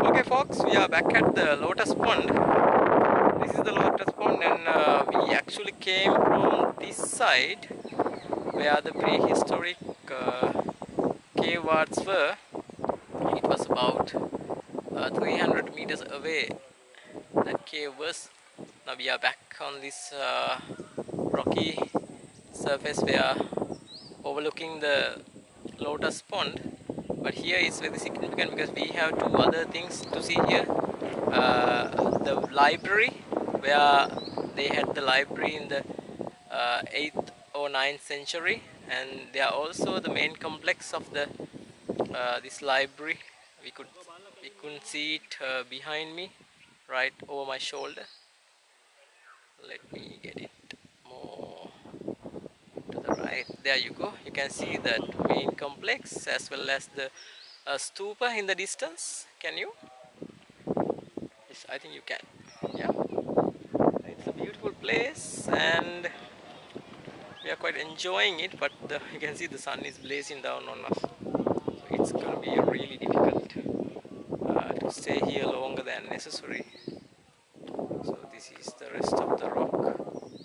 Okay folks, we are back at the lotus pond. This is the lotus pond, and we actually came from this side where the prehistoric cave wards were. It was about 300 meters away that cave was. Now we are back on this rocky surface where overlooking the lotus pond. But here is very significant because we have two other things to see here. The library, where they had the library in the 8th or 9th century, and they are also the main complex of the this library. We couldn't see it behind me, right over my shoulder. Let me get it more to the right. There you go. You can see that main complex as well as the stupa in the distance. Can you? Yes, I think you can. Yeah, it's a beautiful place and we are quite enjoying it, but you can see the sun is blazing down on us, so it's gonna be really difficult to stay here longer than necessary. So this is the rest of the rock.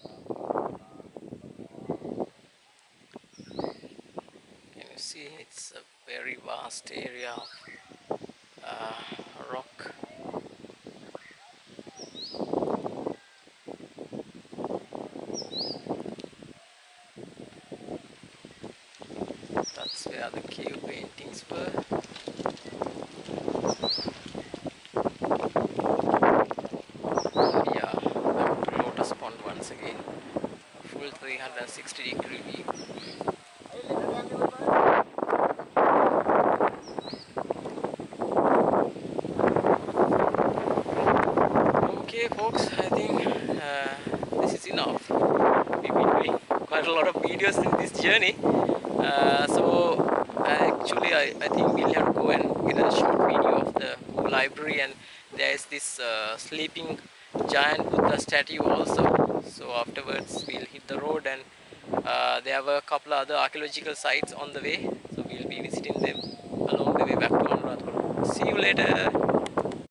Can you see? It's a very vast area of rock. That's where the cave paintings were. Yeah, back to lotus pond once again. A full 360-degree view. Okay folks, I think this is enough. We've been doing quite a lot of videos in this journey. Actually I think we'll have to go and get a short video of the library, and there is this sleeping giant Buddha statue also. So afterwards we'll hit the road, and there were a couple of other archaeological sites on the way, so we'll be visiting them along the way back to Anuradhapura. See you later.